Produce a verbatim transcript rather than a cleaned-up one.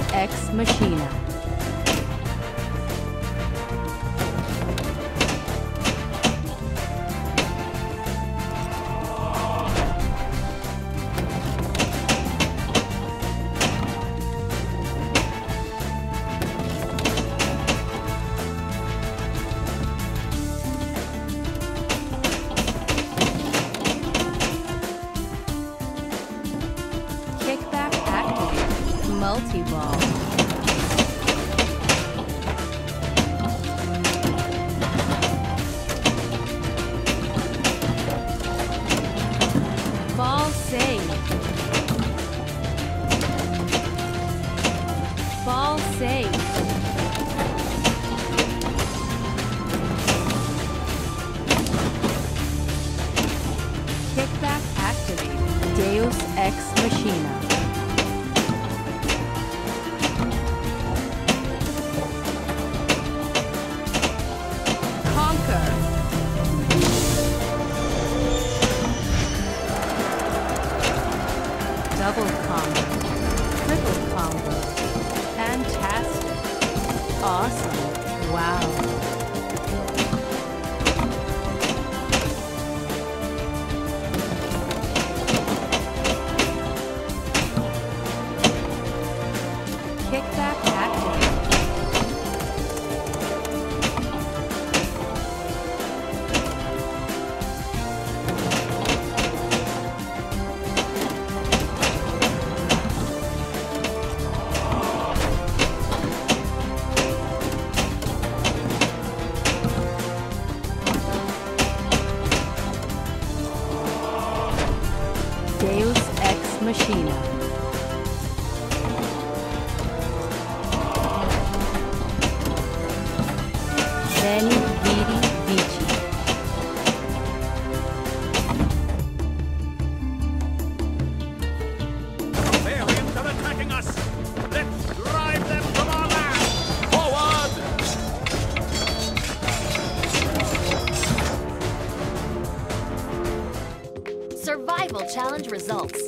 Ex Machina. Kickback activated. Multi-ball. Ball save. Ball save. Kickback activated. Deus Ex Machina. Conquer. Double combo. Triple combo. Fantastic. Awesome. Wow. Kickback activated. Deus Ex Machina. Veni Vidi Vici. Aliens are attacking us! Let's drive them from our land! Forward! Survival challenge results.